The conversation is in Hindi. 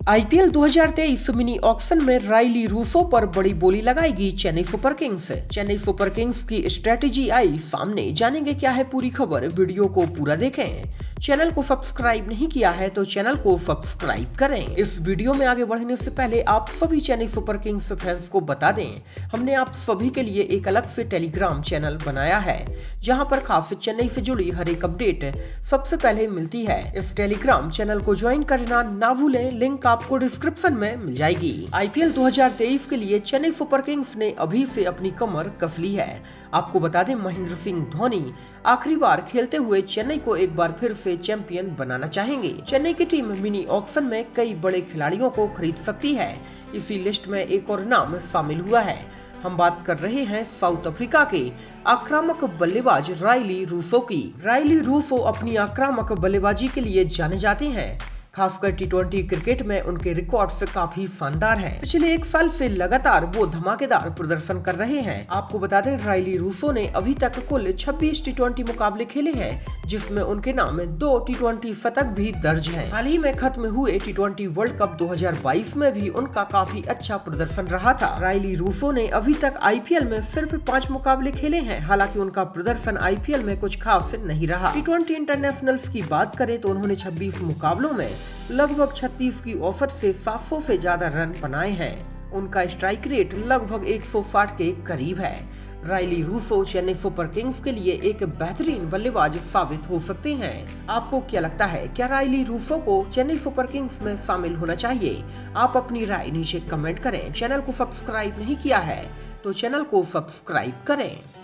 आईपीएल 2023 मिनी ऑक्शन में राइली रूसो पर बड़ी बोली लगाएगी Chennai super kings. Chennai super kings की स्ट्रेटेजी आई सामने, जानेंगे क्या है पूरी खबर। वीडियो को पूरा देखें। चैनल को सब्सक्राइब नहीं किया है तो चैनल को सब्सक्राइब करें। इस वीडियो में आगे बढ़ने से पहले आप सभी चेन्नई सुपर किंग्स फैंस को बता दें, हमने आप सभी के लिए एक अलग से टेलीग्राम चैनल बनाया है, जहां पर खास चेन्नई से जुड़ी हर एक अपडेट सबसे पहले मिलती है। इस टेलीग्राम चैनल को ज्वाइन करना ना भूलें, लिंक आपको डिस्क्रिप्शन में मिल जाएगी। आईपीएल 2023 के लिए चेन्नई सुपर किंग्स ने अभी से अपनी कमर कस ली है। आपको बता दें, महेंद्र सिंह धोनी आखिरी बार खेलते हुए चेन्नई को एक बार फिर से चैंपियन बनाना चाहेंगे। चेन्नई की टीम मिनी ऑक्शन में कई बड़े खिलाड़ियों को खरीद सकती है। इसी लिस्ट में एक और नाम शामिल हुआ है। हम बात कर रहे हैं साउथ अफ्रीका के आक्रामक बल्लेबाज राइली रूसो की। राइली रूसो अपनी आक्रामक बल्लेबाजी के लिए जाने जाते हैं। खासकर टी20 क्रिकेट में उनके रिकॉर्ड्स काफी शानदार हैं। पिछले एक साल से लगातार वो धमाकेदार प्रदर्शन कर रहे हैं। आपको बता दें, राइली रूसो ने अभी तक कुल 26 टी20 मुकाबले खेले हैं, जिसमें उनके नाम 2 टी20 शतक भी दर्ज हैं। हाल ही में खत्म हुए टी20 वर्ल्ड कप 2022 में भी उनका काफी अच्छा प्रदर्शन रहा था। राइली रूसो ने अभी तक आईपीएल में सिर्फ 5 मुकाबले खेले हैं। हालांकि उनका प्रदर्शन आईपीएल में कुछ खास नहीं रहा। टी20 इंटरनेशनल्स की बात करें तो उन्होंने 26 मुकाबलों में लगभग 36 की औसत से 700 से ज्यादा रन बनाए हैं। उनका स्ट्राइक रेट लगभग 160 के करीब है। Rilee Rossouw Chennai super kings के लिए एक बेहतरीन बल्लेबाज साबित हो सकते हैं। आपको क्या लगता है, क्या राइली रूसो को चेन्नई सुपर किंग्स में शामिल होना चाहिए? आप अपनी राय नीचे कमेंट करें। चैनल को सब्सक्राइब नहीं किया है तो चैनल को सब्सक्राइब करें।